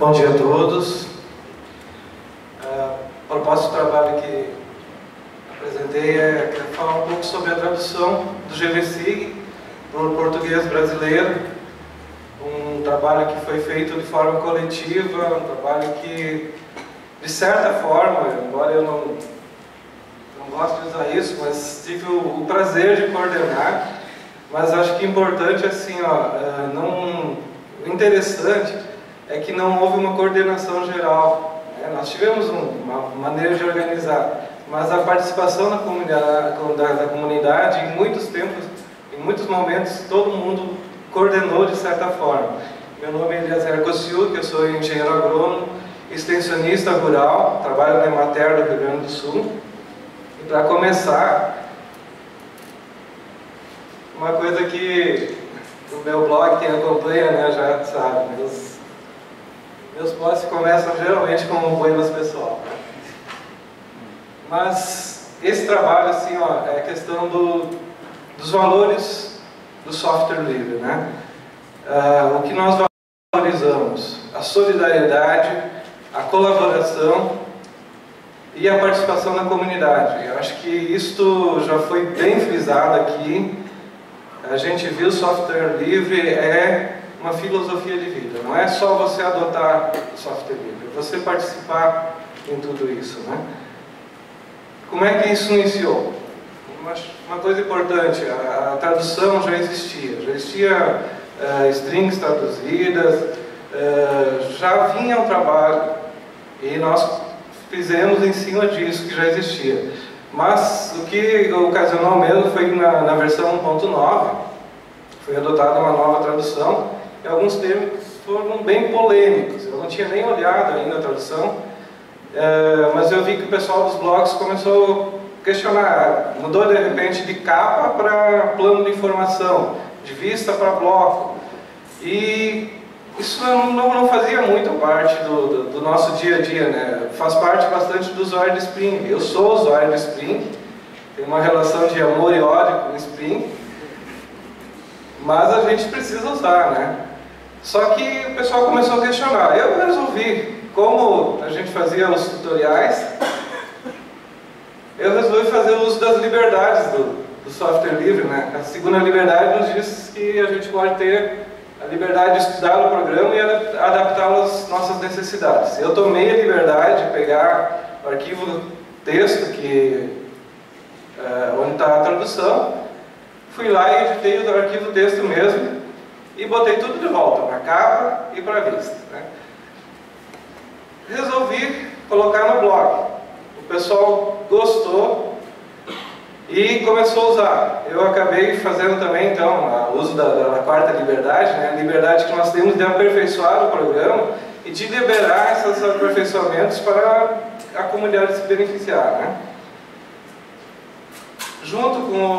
Bom dia a todos. O propósito do trabalho que apresentei é falar um pouco sobre a tradução do GVSig para o português brasileiro. Um trabalho que foi feito de forma coletiva, um trabalho que, de certa forma, embora eu não gosto de usar isso, mas tive o prazer de coordenar. Mas acho que é importante, assim, o interessante é que não houve uma coordenação geral, né? Nós tivemos uma maneira de organizar, mas a participação da comunidade, em muitos tempos, em muitos momentos, todo mundo coordenou de certa forma. Meu nome é Eliezer Cossiu, eu sou engenheiro agrônomo, extensionista rural, trabalho na Emater do Rio Grande do Sul. E para começar, uma coisa que o meu blog, quem acompanha, né, já sabe, meus posts começam geralmente com um buenas pessoal, né? Mas esse trabalho, assim, é a questão dos valores do software livre, né? O que nós valorizamos? A solidariedade, a colaboração e a participação na comunidade. Eu acho que isto já foi bem frisado aqui. A gente viu o software livre é uma filosofia de vida. Não é só você adotar o software livre, é você participar em tudo isso, né? Como é que isso iniciou? Uma coisa importante, a tradução já existia strings traduzidas, já vinha um trabalho e nós fizemos em cima disso que já existia. Mas o que ocasionou mesmo foi na versão 1.9, foi adotada uma nova tradução e alguns termos foram bem polêmicos. Eu não tinha nem olhado ainda a tradução, mas eu vi que o pessoal dos blogs começou a questionar. Mudou de repente de capa para plano de informação, de vista para bloco. E isso não fazia muito parte do nosso dia a dia, né? Faz parte bastante do usuário de Spring. Eu sou usuário de Spring, tenho uma relação de amor e ódio com o Spring, mas a gente precisa usar, né? Só que o pessoal começou a questionar. Eu resolvi, como a gente fazia os tutoriais, eu resolvi fazer o uso das liberdades do software livre, né? A segunda liberdade nos diz que a gente pode ter a liberdade de estudar o programa e adaptá-lo às nossas necessidades. Eu tomei a liberdade de pegar o arquivo texto, onde está a tradução, fui lá e editei o arquivo texto mesmo e botei tudo de volta, para a capa e para a vista, né? Resolvi colocar no blog. O pessoal gostou e começou a usar. Eu acabei fazendo também, então, o uso da quarta liberdade, né? A liberdade que nós temos de aperfeiçoar o programa e de liberar esses aperfeiçoamentos para a comunidade se beneficiar, né? Junto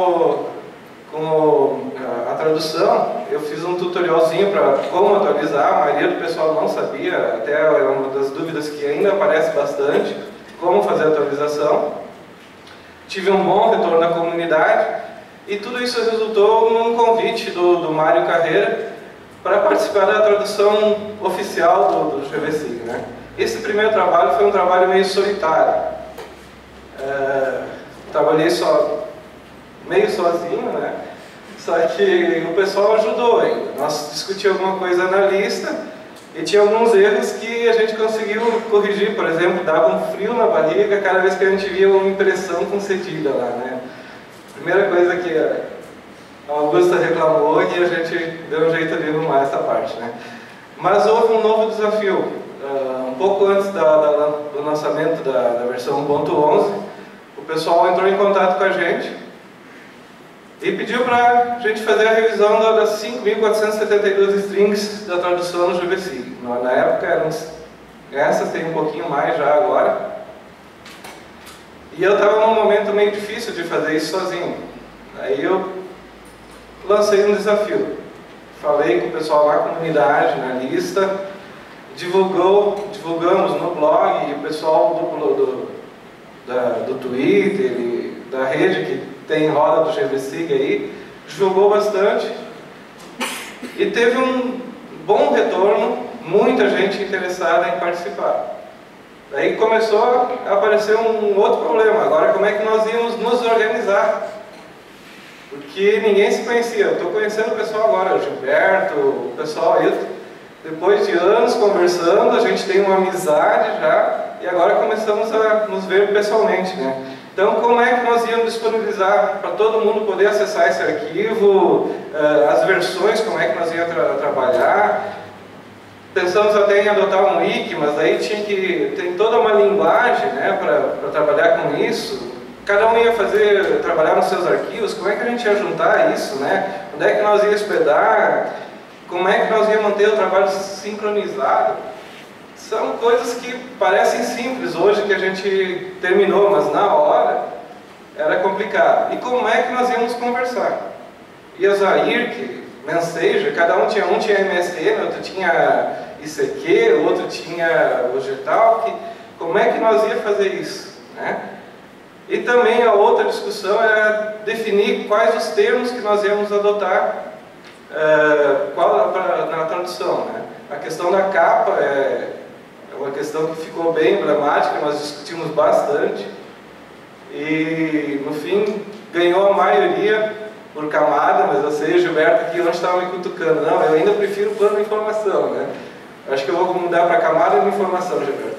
com a tradução, eu fiz um tutorialzinho para como atualizar. A maioria do pessoal não sabia, até é uma das dúvidas que ainda aparece bastante, como fazer a atualização. Tive um bom retorno da comunidade e tudo isso resultou num convite do Mário Carreira para participar da tradução oficial do GVSig, né? Esse primeiro trabalho foi um trabalho meio solitário. Trabalhei meio sozinho, né? Só que o pessoal ajudou ainda. Nós discutimos alguma coisa na lista e tinha alguns erros que a gente conseguiu corrigir. Por exemplo, dava um frio na barriga cada vez que a gente via uma impressão com cedilha lá, né? Primeira coisa que a Augusta reclamou e a gente deu um jeito de arrumar essa parte, né? Mas houve um novo desafio. Um pouco antes do lançamento da versão 1.11, o pessoal entrou em contato com a gente e pediu para a gente fazer a revisão das 5.472 strings da tradução no GVSig. Na época essas, tem um pouquinho mais já agora. E eu estava num momento meio difícil de fazer isso sozinho. Aí eu lancei um desafio. Falei com o pessoal na comunidade, na lista, divulgamos no blog, e o pessoal do Twitter e da rede que tem roda do GVSig aí, divulgou bastante e teve um bom retorno muita gente interessada em participar. Daí começou a aparecer um outro problema. Agora, como é que nós íamos nos organizar? Porque ninguém se conhecia. Eu estou conhecendo o pessoal agora, o Gilberto, o pessoal aí. Depois de anos conversando, a gente tem uma amizade já, e agora começamos a nos ver pessoalmente, né? Então, como é que nós íamos disponibilizar para todo mundo poder acessar esse arquivo, as versões, como é que nós íamos trabalhar? Pensamos até em adotar um wiki, mas aí tem toda uma linguagem, né, para trabalhar com isso. Cada um ia trabalhar nos seus arquivos, como é que a gente ia juntar isso, né? Onde é que nós ia hospedar? Como é que nós ia manter o trabalho sincronizado? São coisas que parecem simples hoje que a gente terminou, mas na hora era complicado. E como é que nós íamos conversar? E a Zair, Messenger, cada um tinha MSN, outro tinha ICQ, o outro tinha o Getalk. Como é que nós ia fazer isso, né? E também a outra discussão era definir quais os termos que nós íamos adotar na tradução, né? A questão da capa é uma questão que ficou bem emblemática, nós discutimos bastante e no fim ganhou a maioria por camada, mas eu sei, Gilberto aqui onde estava me cutucando. Não, eu ainda prefiro o plano de informação, né? Acho que eu vou mudar para camada de informação, Gilberto.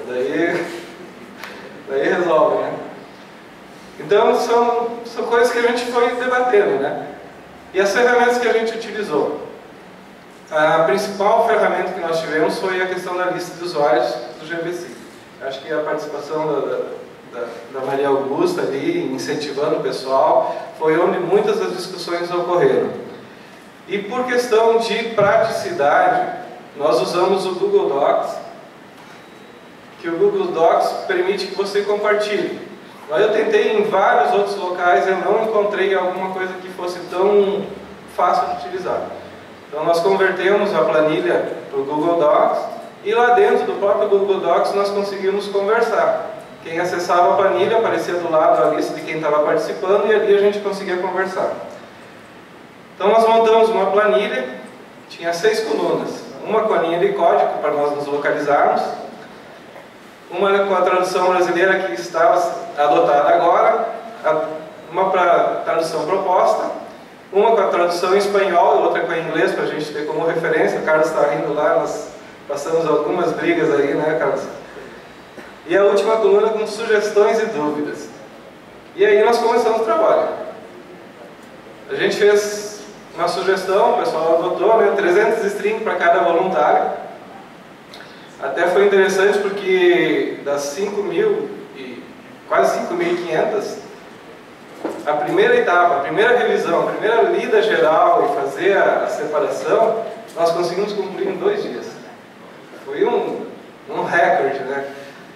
Daí resolve, né? Então, são coisas que a gente foi debatendo, né? E as ferramentas que a gente utilizou. A principal ferramenta que nós tivemos foi a questão da lista de usuários do GBC. Acho que a participação da Maria Augusta ali, incentivando o pessoal, foi onde muitas das discussões ocorreram. E por questão de praticidade, nós usamos o Google Docs, que o Google Docs permite que você compartilhe. Mas eu tentei em vários outros locais, eu não encontrei alguma coisa que fosse tão fácil de utilizar. Então nós convertemos a planilha para o Google Docs e lá dentro do próprio Google Docs nós conseguimos conversar. Quem acessava a planilha aparecia do lado a lista de quem estava participando e ali a gente conseguia conversar. Então nós montamos uma planilha, tinha 6 colunas. Uma com a linha de código para nós nos localizarmos, uma com a tradução brasileira que estava adotada agora, uma para tradução proposta, uma com a tradução em espanhol e outra com a inglês para a gente ter como referência. O Carlos está rindo lá, nós passamos algumas brigas aí, né, Carlos? E a última coluna com sugestões e dúvidas. E aí nós começamos o trabalho. A gente fez uma sugestão, o pessoal adotou, né, 300 strings para cada voluntário. Até foi interessante porque das 5.000 e quase 5.500, a primeira etapa, a primeira revisão, a primeira lida geral e fazer a separação, nós conseguimos cumprir em 2 dias. Foi um recorde, né?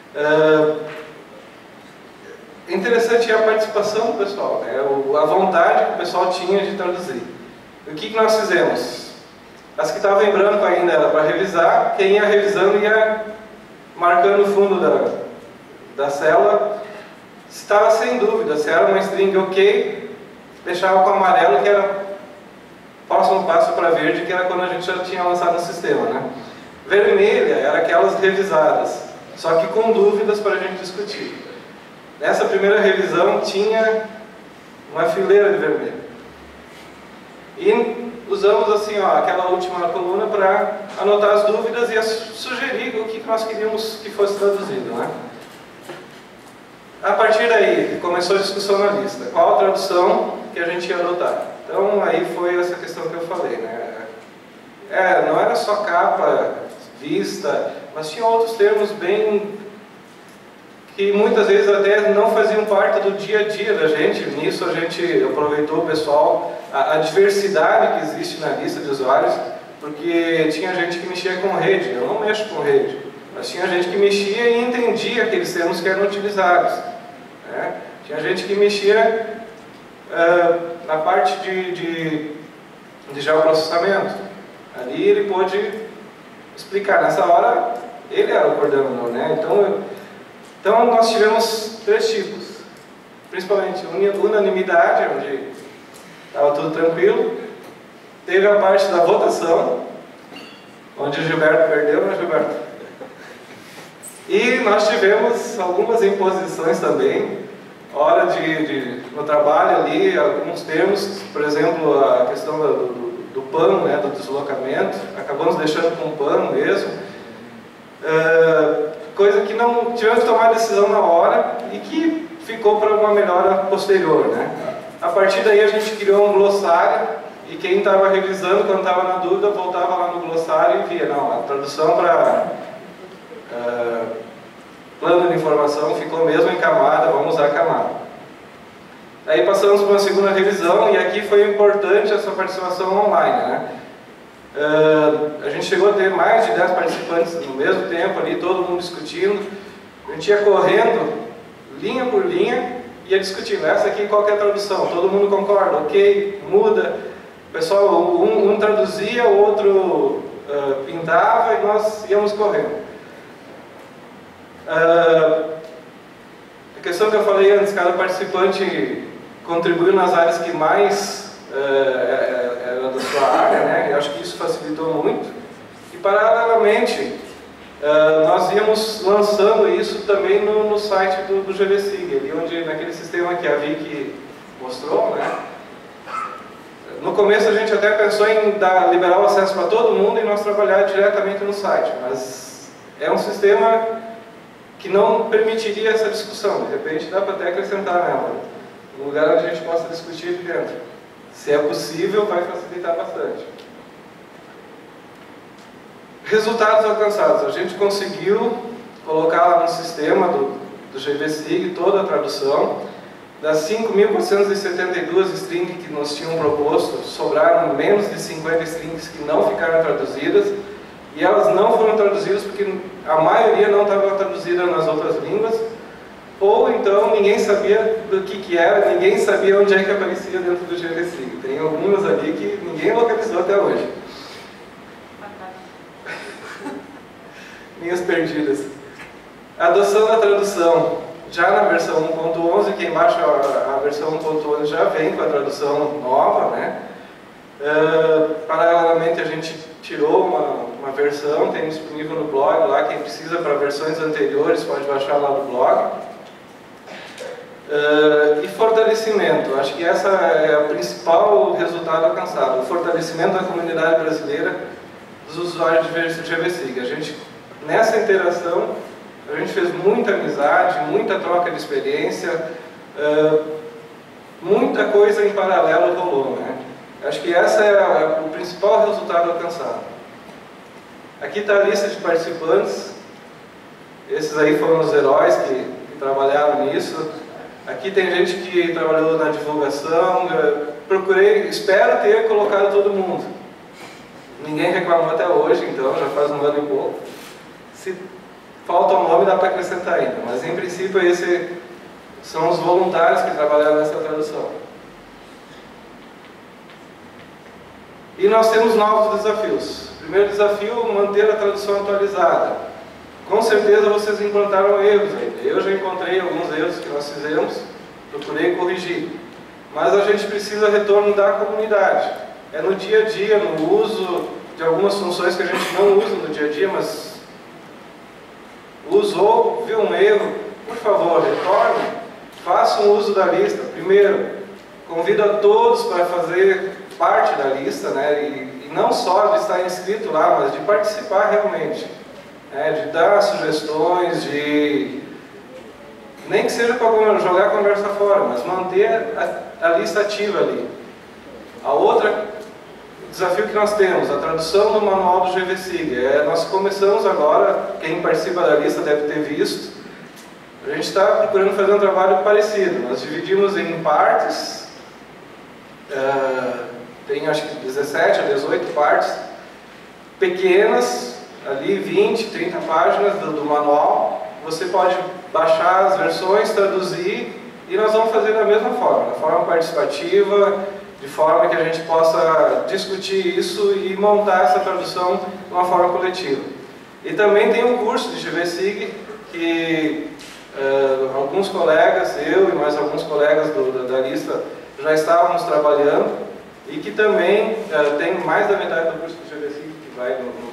Interessante a participação do pessoal, né? A vontade que o pessoal tinha de traduzir. O que nós fizemos? As que estavam em branco ainda era para revisar, quem ia revisando ia marcando o fundo da célula. Se estava sem dúvida, se era uma string ok, deixava com amarelo, que era o próximo passo para verde, que era quando a gente já tinha lançado no sistema, né? Vermelha era aquelas revisadas, só que com dúvidas para a gente discutir. Nessa primeira revisão tinha uma fileira de vermelho. E usamos assim, ó, aquela última coluna para anotar as dúvidas e sugerir o que nós queríamos que fosse traduzido, né? A partir daí, começou a discussão na lista. Qual a tradução que a gente ia adotar? Então, aí foi essa questão que eu falei, né? Não era só capa, vista, mas tinha outros termos bem... que muitas vezes até não faziam parte do dia a dia da gente. Nisso a gente aproveitou o pessoal, a diversidade que existe na lista de usuários, porque tinha gente que mexia com rede. Eu não mexo com rede, mas tinha gente que mexia e entendia aqueles termos que eram utilizados, né? Tinha gente que mexia na parte de geoprocessamento. Ali ele pôde explicar. Nessa hora ele era o coordenador, né? Então nós tivemos 3 tipos, principalmente unanimidade, onde estava tudo tranquilo. Teve a parte da votação, onde o Gilberto perdeu, né, Gilberto? E nós tivemos algumas imposições também, hora no trabalho ali, alguns termos, por exemplo, a questão do PAN, né, do deslocamento, acabamos deixando com o PAN mesmo, coisa que não tivemos que tomar decisão na hora e que ficou para uma melhora posterior, né? A partir daí a gente criou um glossário e quem estava revisando, quando estava na dúvida, voltava lá no glossário e via, não, a tradução para plano de informação ficou mesmo em camada, vamos usar a camada. Aí passamos para uma segunda revisão e aqui foi importante essa participação online, né? A gente chegou a ter mais de 10 participantes no mesmo tempo ali, todo mundo discutindo. A gente ia correndo, linha por linha, ia discutindo. Essa aqui qual que é a tradução? Todo mundo concorda, ok, muda. O pessoal, um traduzia, o outro pintava e nós íamos correndo. A questão que eu falei antes, cada participante contribuiu nas áreas que mais era da sua área, né? Eu acho que isso facilitou muito. E paralelamente, nós íamos lançando isso também no site do GVSig, ali onde, naquele sistema que a Vicky mostrou, né? No começo a gente até pensou em liberar o acesso para todo mundo e nós trabalhar diretamente no site, mas é um sistema que não permitiria essa discussão. De repente dá para até acrescentar nela, um lugar onde a gente possa discutir de dentro. Se é possível, vai facilitar bastante. Resultados alcançados. A gente conseguiu colocar lá no sistema do GVSig toda a tradução. Das 5.472 strings que nos tinham proposto, sobraram menos de 50 strings que não ficaram traduzidas. E elas não foram traduzidas porque a maioria não estava traduzida nas outras línguas. Ou então ninguém sabia do que era, ninguém sabia onde é que aparecia dentro do GVSig. Tem algumas ali que ninguém localizou até hoje. Linhas perdidas. Adoção da tradução. Já na versão 1.11, quem baixa a versão 1.11 já vem com a tradução nova, né? Paralelamente a gente tirou uma versão, tem disponível no blog lá, quem precisa para versões anteriores pode baixar lá no blog. E fortalecimento, acho que essa é o principal resultado alcançado, o fortalecimento da comunidade brasileira dos usuários de GVSig. A gente, nessa interação, a gente fez muita amizade, muita troca de experiência, muita coisa em paralelo rolou, né? Acho que esse é o principal resultado alcançado. Aqui está a lista de participantes, esses aí foram os heróis que trabalharam nisso. Aqui tem gente que trabalhou na divulgação, espero ter colocado todo mundo. Ninguém reclamou até hoje, então já faz um ano e pouco. Se falta um nome, dá para acrescentar ainda, mas em princípio esses são os voluntários que trabalharam nessa tradução. E nós temos novos desafios. Primeiro desafio, manter a tradução atualizada. Com certeza vocês encontraram erros ainda. Eu já encontrei alguns erros que nós fizemos, procurei corrigir. Mas a gente precisa retorno da comunidade. É no dia a dia, no uso de algumas funções que a gente não usa no dia a dia, mas usou, viu um erro, por favor, retorne, faça um uso da lista. Primeiro, convido a todos para fazer parte da lista, né? E não só de estar inscrito lá, mas de participar realmente. De dar sugestões, nem que seja para jogar a conversa fora, mas manter a lista ativa ali. A outra desafio que nós temos, a tradução do manual do GVSig. Nós começamos agora, quem participa da lista deve ter visto, a gente está procurando fazer um trabalho parecido. Nós dividimos em partes, tem acho que 17 a 18 partes, pequenas, ali 20, 30 páginas do manual. Você pode baixar as versões, traduzir, e nós vamos fazer da mesma forma, de forma participativa, de forma que a gente possa discutir isso e montar essa tradução de uma forma coletiva. E também tem um curso de GVSig que alguns colegas, eu e mais alguns colegas da lista já estávamos trabalhando, e que também tem mais da metade do curso de GVSig que vai no DVD,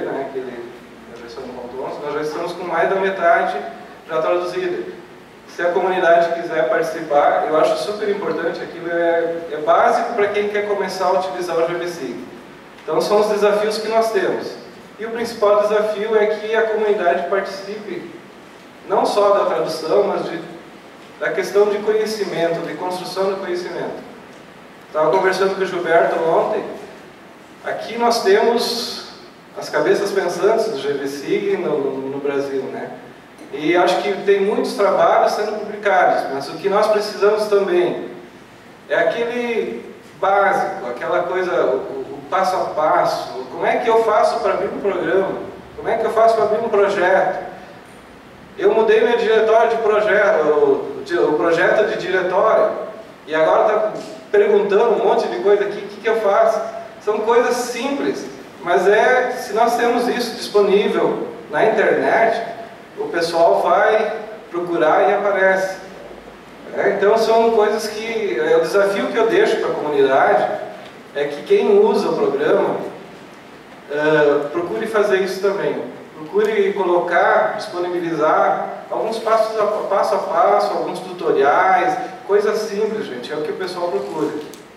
né, a versão 1.11, nós já estamos com mais da metade já traduzida. Se a comunidade quiser participar, eu acho super importante, aquilo é básico para quem quer começar a utilizar o GVSig. Então são os desafios que nós temos. E o principal desafio é que a comunidade participe não só da tradução, mas da questão de conhecimento, de construção do conhecimento. Estava conversando com o Gilberto ontem. Aqui nós temos as cabeças pensantes do GVSig no Brasil, né? E acho que tem muitos trabalhos sendo publicados, mas o que nós precisamos também é aquele básico, aquela coisa, o passo a passo. Como é que eu faço para abrir um programa? Como é que eu faço para abrir um projeto? Eu mudei meu diretório de projeto, o projeto de diretório, e agora está perguntando um monte de coisa aqui, o que eu faço? São coisas simples, mas se nós temos isso disponível na internet, o pessoal vai procurar e aparece. Então são coisas que, o desafio que eu deixo para a comunidade é que quem usa o programa procure fazer isso também. Procure colocar, disponibilizar alguns passo a passo, alguns tutoriais, coisas simples, gente, é o que o pessoal procura.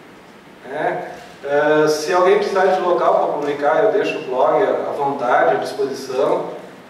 Se alguém precisar de local para publicar, eu deixo o blog à vontade, à disposição.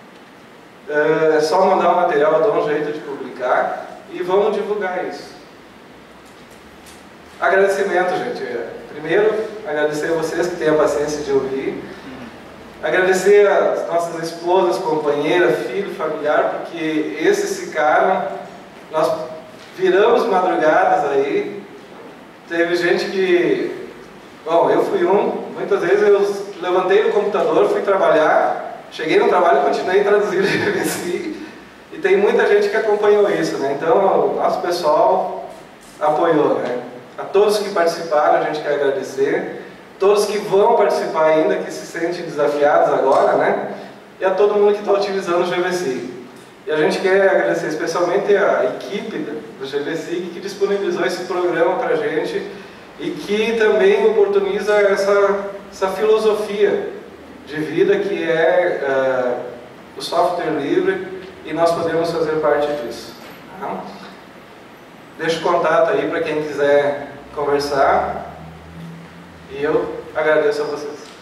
É só mandar o material, eu dou um jeito de publicar e vamos divulgar isso. Agradecimento, gente. Primeiro, agradecer a vocês que têm a paciência de ouvir. Agradecer às nossas esposas, companheiras, filho, familiar, porque esses ficaram. Nós viramos madrugadas aí. Teve gente que... Bom, eu fui muitas vezes eu levantei no computador, fui trabalhar, cheguei no trabalho e continuei traduzindo o GVSig, e tem muita gente que acompanhou isso, né? Então, o nosso pessoal apoiou, né? A todos que participaram, a gente quer agradecer, todos que vão participar ainda, que se sentem desafiados agora, né? E a todo mundo que está utilizando o GVSig. E a gente quer agradecer especialmente a equipe do GVSig que disponibilizou esse programa para a gente, e que também oportuniza essa filosofia de vida que é o software livre, e nós podemos fazer parte disso. Tá? Deixo o contato aí para quem quiser conversar, e eu agradeço a vocês.